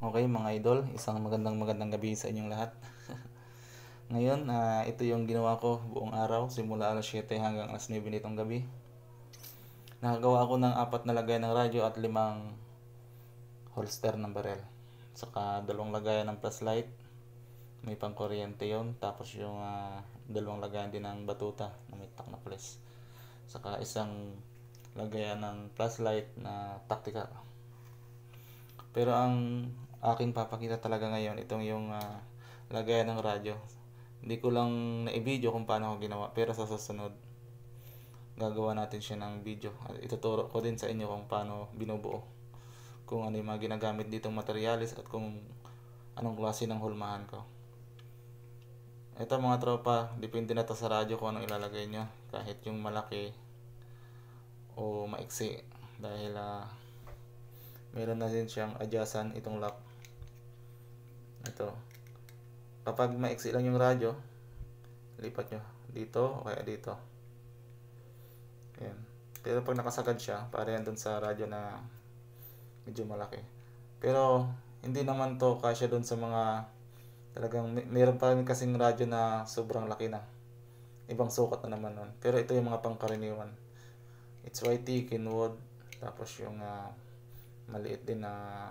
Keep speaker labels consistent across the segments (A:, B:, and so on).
A: Okay mga idol, isang magandang gabi sa inyong lahat. Ngayon, ito yung ginawa ko buong araw simula alas 7 hanggang alas 9 nitong gabi. Nakagawa ako ng 4 na lagay ng radyo at 5 holster ng barel. Saka 2 lagayan ng flashlight, may pang kuryente yon. Tapos yung 2 lagayan din ng batuta na may tak na flash. Saka isang lagayan ng flashlight na tactical. Pero ang aking papakita talaga ngayon, itong yung lagayan ng radyo. Hindi ko lang na-video kung paano ko ginawa, pero sa susunod gagawa natin siya ng video at ituturo ko din sa inyo kung paano binubuo, kung ano yung mga ginagamit ditong materialis at kung anong klase ng hulmahan ko. Ito mga tropa, depende na to sa radyo kung anong ilalagay nyo, kahit yung malaki o maiksi, dahil meron na din siyang adjustan itong lock. Ito, kapag maiksi lang yung radyo, lipat nyo dito o kaya dito. Ayan. Pero pag nakasagad siya, para yan dun sa radyo na medyo malaki. Pero hindi naman to kasya dun sa mga talagang meron pa rin kasing radyo na sobrang laki na, ibang sukat na naman nun. Pero ito yung mga pangkaraniwan, it's YT, Kenwood, tapos yung maliit din na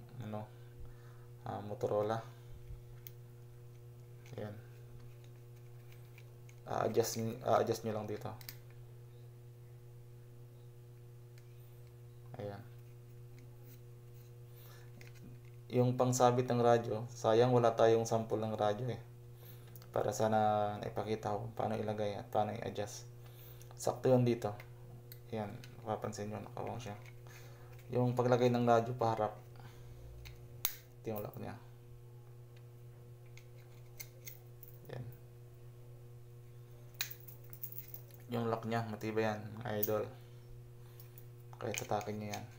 A: Motorola. Ayan. A-adjust nyo lang dito. Ayan. Yung pangsabit ng radyo, sayang wala tayong sample ng radyo para sana naipakita ko paano ilagay at paano i-adjust. Sakto yun dito. Ayan, mapapansin nyo, nakawang siya. Yung paglagay ng radyo paharap, ito yung lock niya. Ayan. Yung lock niya, matibay yan, idol. Kaya tatakin nyo yan.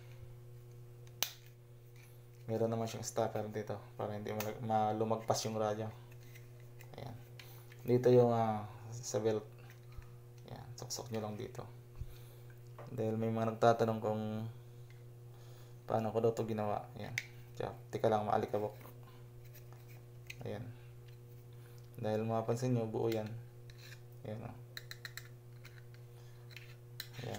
A: Meron naman siyang stopper dito para hindi lumagpas yung radyo. Ayan. Dito yung sa belt. Ayan, suksok nyo lang dito. Dahil may mga nagtatanong kung paano ko daw ito ginawa. Ayan. Tika lang, maalikabok. Ayan. Dahil mapapansin nyo, buo yan. Ayan. Ayan.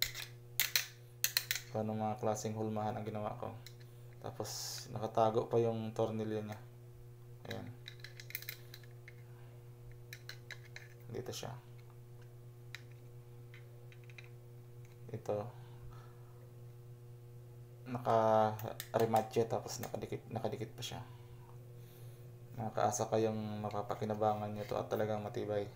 A: Paano mga klaseng hulmahan ang ginawa ko. Tapos nakatago pa yung tornilyo niya. Ayan. Dito siya. Ito. Naka-rematch tapos nakadikit pa siya. Nakakaasa kayong mapapakinabangan nyo to at talagang matibay.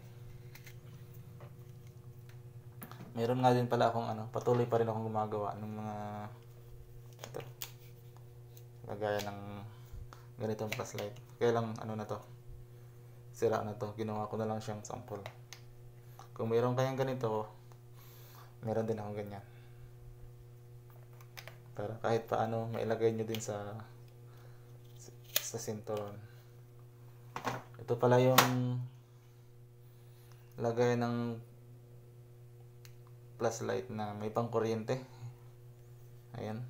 A: Meron nga din pala akong patuloy pa rin akong gumagawa ng mga ito, lagayan ng ganitong flashlight. Kaya lang na to, sira na to, ginawa ko na lang siyang sample. Kung mayroon kayong ganito, meron din akong ganyan, para kahit paano mailagay nyo din sa sinturon. Ito pala yung lagay ng flashlight na may pang kuryente. Ayan.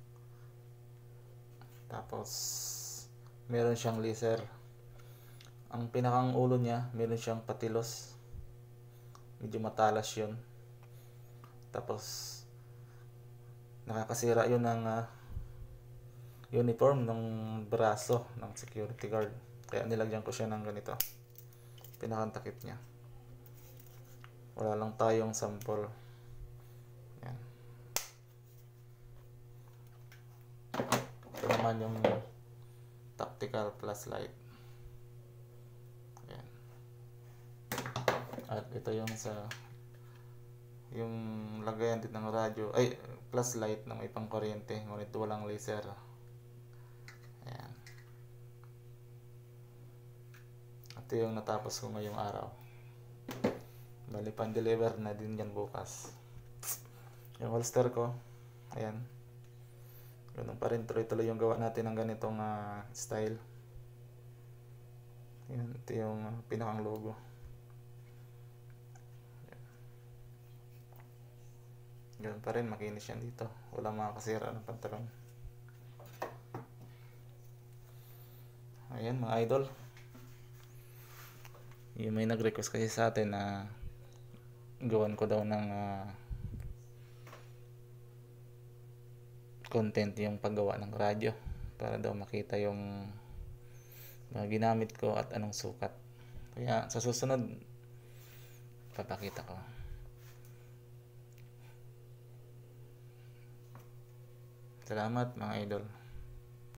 A: Tapos meron siyang laser. Ang pinakang ulo niya, meron siyang patilos. Medyo matalas yun. Tapos nakakasira yun ng uniform ng braso ng security guard. Kaya nilagyan ko siya ng ganito. Pinakang takip niya. Wala lang tayong sample. Yan. Ito naman yung tactical flashlight. Yan. At ito yung yung lagayan din ng radyo, flashlight na may pang kuryente, ngunit walang laser. Ayan. Ito yung natapos ko ngayong araw. Bali pan-deliver na din yan bukas. Yung holster ko, ayan. Ganun pa rin, tuloy-tuloy yung gawa natin ng ganitong style. Ayan, ito yung pinakang logo. Ganun pa rin, makinis yan dito. Walang makakasira ng pantalon. Ayan mga idol. Yung may nag-request kasi sa atin na gawan ko daw ng content yung paggawa ng radyo para daw makita yung mga ginamit ko at anong sukat. Kaya sa susunod papakita ko. Salamat mga idol.